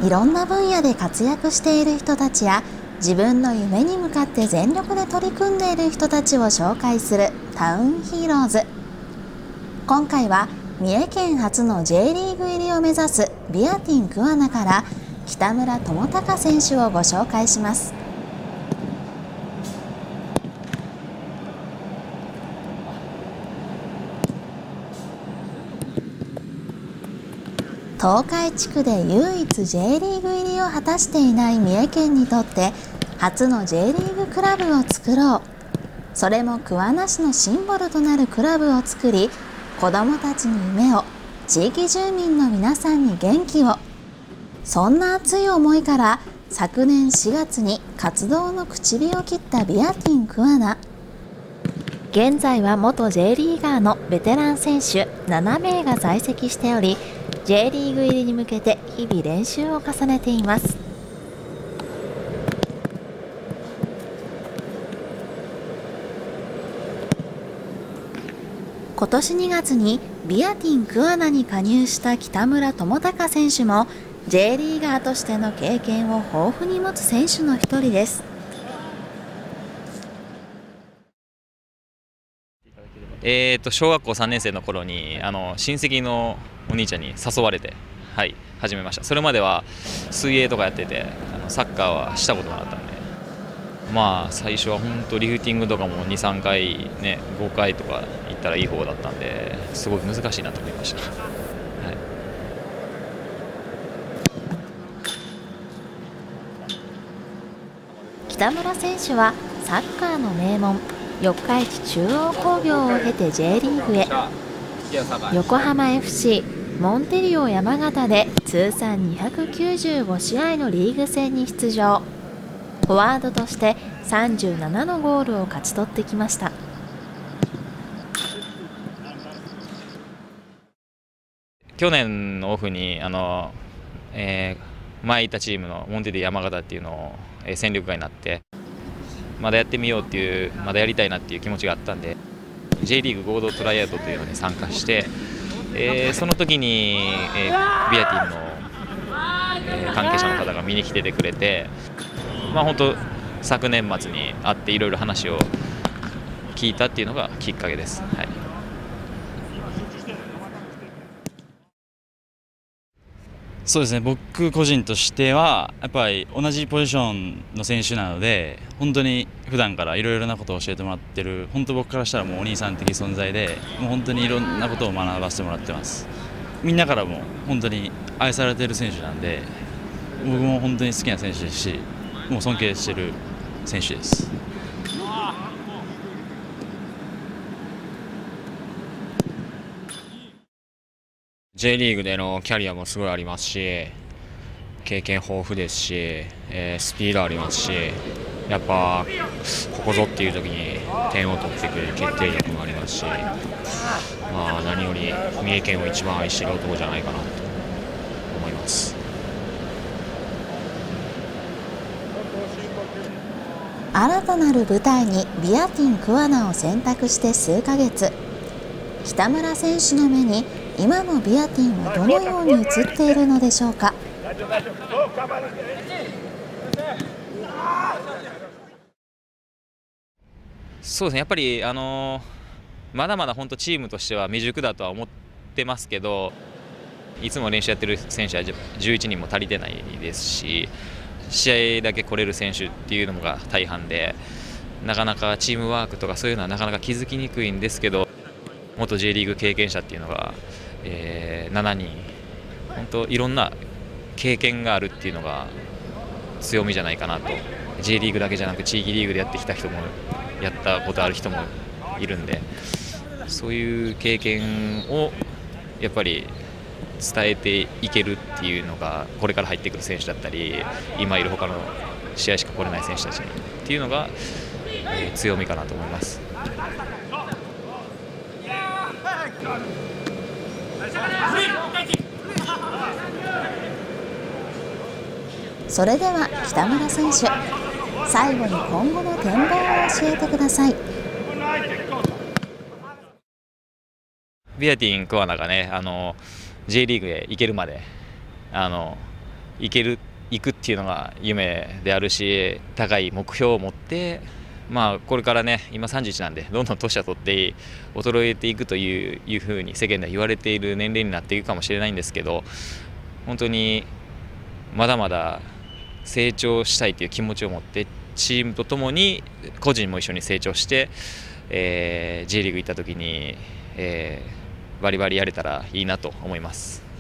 いろんな分野で活躍している人たちや自分の夢に向かって全力で取り組んでいる人たちを紹介するタウンヒーローズ。今回は三重県初の J リーグ入りを目指すビアティン桑名から北村智隆選手をご紹介します。東海地区で唯一 J リーグ入りを果たしていない三重県にとって初の J リーグクラブを作ろう。それも桑名市のシンボルとなるクラブを作り、子どもたちに夢を、地域住民の皆さんに元気を。そんな熱い思いから昨年4月に活動の口火を切ったビアティン桑名。現在は元 J リーガーのベテラン選手7名が在籍しており、J リーグ入りに向けて日々練習を重ねています。今年2月にビアティン桑名に加入した北村智隆選手も J リーガーとしての経験を豊富に持つ選手の一人です。 小学校3年生の頃に親戚のお兄ちゃんに誘われて、始めました。それまでは水泳とかやっててサッカーはしたことなかったんで、最初は本当リフティングとかも 2,3 回ね5回とか行ったらいい方だったんで、すごい難しいなと思いました。 北村選手はサッカーの名門四日市中央工業を経て J リーグへ。横浜 FC、モンテリオ山形で通算295試合のリーグ戦に出場。フォワードとして37のゴールを勝ち取ってきました。 去年のオフに前いたチームのモンテリオ山形っていうのを戦力外になって、まだやってみようっていう、まだやりたいなっていう気持ちがあったんで J リーグ合同トライアウトというのに参加して、その時に、ビアティンの、関係者の方が見に来ててくれて、本当昨年末に会っていろいろ話を聞いたっていうのがきっかけです。 そうですね、僕個人としてはやっぱり同じポジションの選手なので、本当に普段からいろいろなことを教えてもらってる、本当僕からしたらもうお兄さん的存在で、もう本当にいろんなことを学ばせてもらってます。みんなからも本当に愛されている選手なんで、僕も本当に好きな選手ですし、もう尊敬している選手です。 J リーグでのキャリアもすごいありますし、経験豊富ですし、スピードありますし、やっぱここぞっていう時に点を取ってくれる決定力もありますし、何より三重県を一番愛している男じゃないかなと思います。 新たなる舞台にビアティン桑名を選択して数ヶ月、北村選手の目に今のビアティンはどのように映っているのでしょうか。 そうですね、やっぱりまだまだ本当チームとしては未熟だとは思ってますけど、いつも練習やってる選手は11人も足りてないですし、試合だけ来れる選手っていうのが大半で、なかなかチームワークとかそういうのはなかなか気づきにくいんですけど、元 J リーグ経験者っていうのが、7人、本当いろんな経験があるっていうのが強みじゃないかなと。 J リーグだけじゃなく地域リーグでやってきた人もやったことある人もいるんで、そういう経験をやっぱり伝えていけるっていうのが、これから入ってくる選手だったり今いる他の試合しか来れない選手たちにっていうのが、強みかなと思います。 それでは北村選手、最後に今後の展望を教えてください。 ビアティン桑名がね、J リーグへ行けるまで行くっていうのが夢であるし、高い目標を持って、これからね、今31なんでどんどん年は取って衰えていくというふうに世間では言われている年齢になっていくかもしれないんですけど、本当にまだまだ成長したいという気持ちを持ってチームとともに個人も一緒に成長して、J リーグ行った時に、バリバリやれたらいいなと思います。